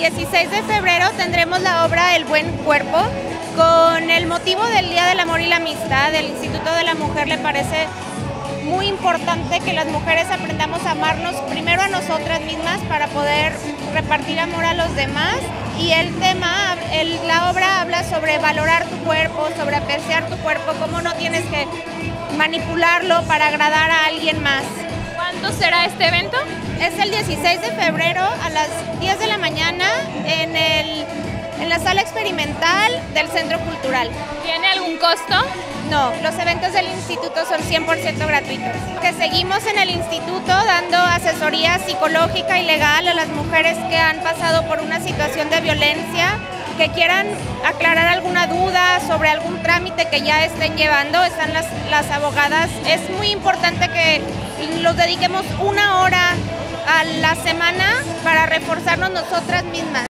16 de febrero tendremos la obra El Buen Cuerpo. Con el motivo del Día del Amor y la Amistad, el Instituto de la Mujer le parece muy importante que las mujeres aprendamos a amarnos primero a nosotras mismas para poder repartir amor a los demás. Y el tema, la obra habla sobre valorar tu cuerpo, sobre apreciar tu cuerpo, cómo no tienes que manipularlo para agradar a alguien más. ¿Cuándo será este evento? Es el 16 de febrero a las 10 de la mañana en la sala experimental del Centro Cultural. ¿Tiene algún costo? No, los eventos del instituto son 100% gratuitos. Que seguimos en el instituto dando asesoría psicológica y legal a las mujeres que han pasado por una situación de violencia, que quieran aclarar alguna duda sobre algún trámite que ya estén llevando, están las abogadas. Es muy importante que los dediquemos 1 hora a la semana para reforzarnos nosotras mismas.